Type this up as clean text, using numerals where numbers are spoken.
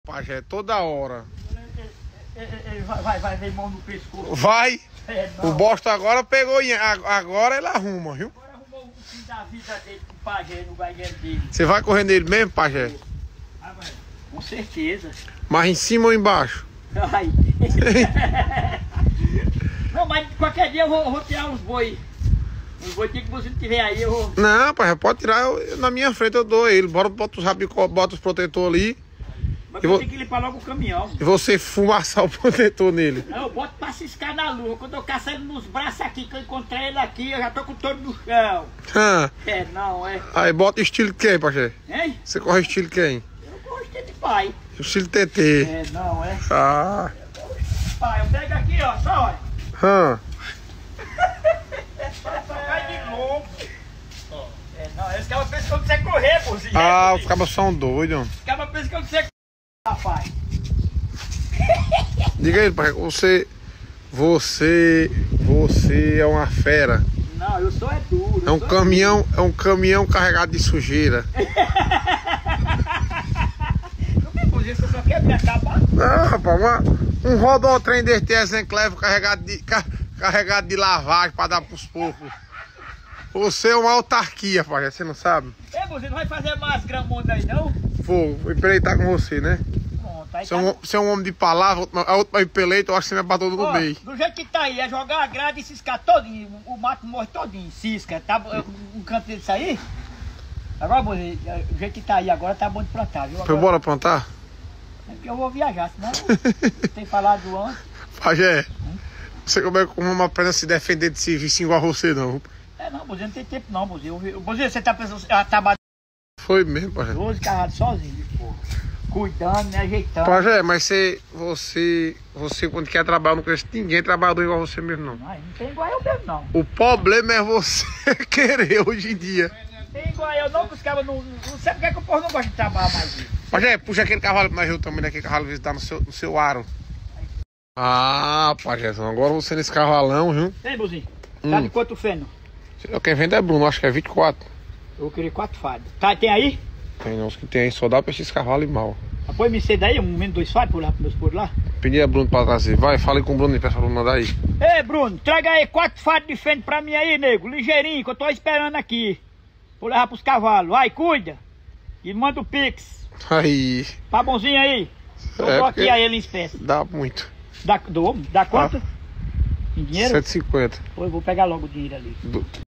Pajé, toda hora. Vai, vem mão no pescoço. Vai! Não. O bosta agora pegou, agora ele arruma, viu? Agora arrumou o fim da vida dele com o Pajé no gagueiro dele. Você vai correr nele mesmo, Pajé? Ah, com certeza. Mas em cima ou embaixo? Ai. Não, mas qualquer dia eu vou tirar uns boi. Os boi que você não tiver aí, eu vou. Não, Pajé, pode tirar, na minha frente eu dou ele. Bota os rabicó, bota os protetores ali. Mas eu tenho que limpar logo o caminhão. E você fumaçar o protetor nele. Eu boto pra ciscar na lua. Quando eu caço ele nos braços aqui, que eu encontrei ele aqui, eu já tô com todo no chão. Não, é. Aí bota estilo quem, Pajé? Hein? Você corre estilo quem? Eu gosto de pai. Estilo TT. Não, é. Ah. Pai, eu pego aqui, ó, só olha. Só cai de novo. Não, esse cara pensa que eu não sei correr, mozinho. Ah, os cabas são doidos. Esse cara pensa que eu não sei correr, rapaz. Diga aí, Pajé, você é uma fera. Não, eu sou duro. É um caminhão carregado de sujeira. Você só quer me acabar? Não, rapaz, um rodotrem desse Ezenclevo carregado de lavagem pra dar pros porcos. Você é uma autarquia, Pajé, você não sabe? Você não vai fazer mais gramonda aí, não? Vou empreitar com você, né? Pronto, aí Você é um homem de palavra, a última empeleita, eu acho que você me bateu no meio. Do jeito que tá aí, é jogar a grade e ciscar todinho. O mato morre todinho, cisca. Tá, um canto desse aí. Agora, mozinho, do jeito que tá aí agora, tá bom de plantar, viu? Foi bora plantar? É porque eu vou viajar, senão tem falado antes. Pajé, você como é que uma aprende a se defender de serviço igual a você, não? Não, mozinho, não tem tempo não, mozinho. Mozinho, você tá pensando, trabalhando Foi mesmo, Pajé. 12 carrados sozinho, porra. Cuidando, me ajeitando. Pajé, mas você quando quer trabalhar, não conhece ninguém trabalhador igual você mesmo, não. Não tem igual eu mesmo, não. O problema é você querer hoje em dia. Não tem igual eu não, os caras não sei porque que o povo não gosta de trabalhar mais isso. Pajé, puxa aquele cavalo pra nós ver o tamanho daquele cavalo visitar no seu aro. Ah, Pajézão, agora você nesse cavalão, viu? Tem, mozinho? Tá de quanto feno? Quem vende é Bruno, acho que é 24. Eu vou querer 4 fadas. Tá, tem aí? Tem não, os que tem aí, só dá pra esses cavalos e mal. Põe me daí, um menos 2 fadas por lá, pro meus por lá. Pedi a Bruno pra trazer. Vai, fale com o Bruno e peça pra Bruno mandar aí. Ei, Bruno, traga aí 4 fadas de feno pra mim aí, nego. Ligeirinho, que eu tô esperando aqui. Vou levar pros cavalos. Vai, cuida. E manda o Pix. Aí. Tá bonzinho aí? Eu vou aqui a ele em espécie. Dá muito. Dá quanto? Em dinheiro? 150. Pô, eu vou pegar logo o dinheiro ali.